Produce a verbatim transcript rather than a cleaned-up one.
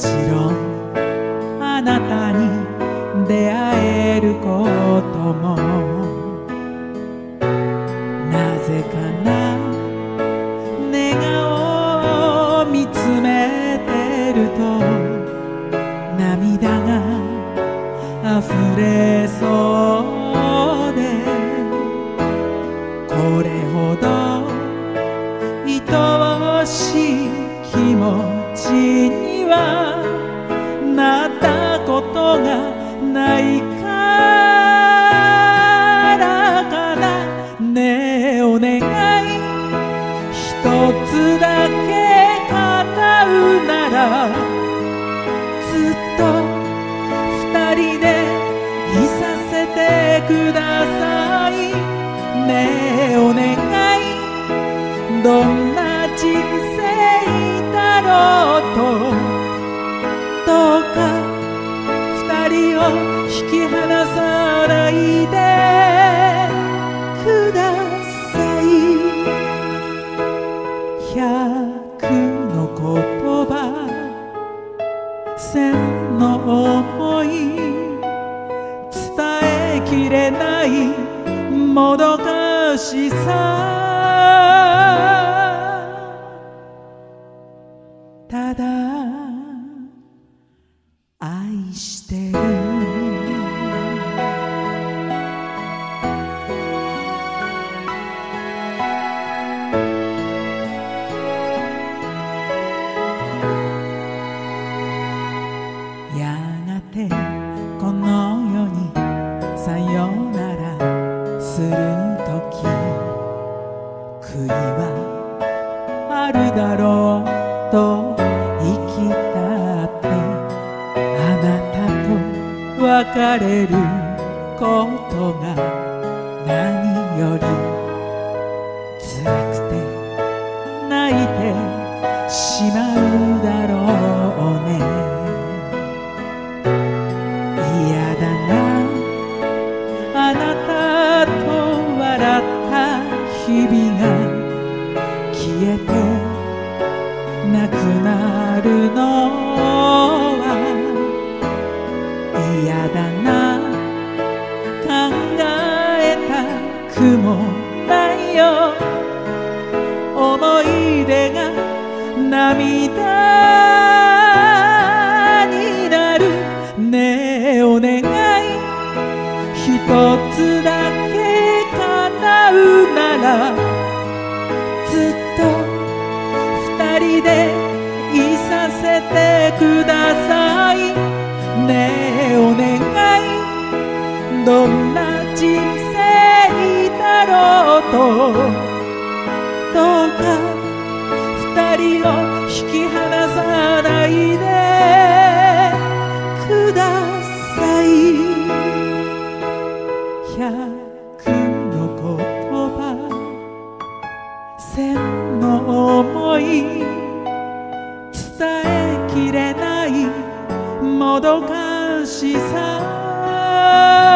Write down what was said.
ちろんあなたに出会えることもなぜかな寝顔を見つめてると涙が溢れそうでこれほど愛おしい気持ちにはなったことがないからかな。ねえお願い一つだけ語うならずっと二人でいさせてください。ねえお願いどんな人生だろうとどうか二人を引き離さないでください。百の言葉千の想い伝えきれないもどかしさただ愛してるやがてこの世にさよならするとき悔いはあるだろうと生きたってあなたと別れることが何より辛くて泣いてしまうだろうね。嫌だなあなたと笑った日々が消えてなくなるのは嫌だな考えたくもないよ。思い出が涙になる。ねえお願い一つだけ叶うならずっと二人でいさせてください。ねえお願いどんな人生だろうとどうか二人を引き離さないでください。百の言葉千の想い伝えきれないもどかしさ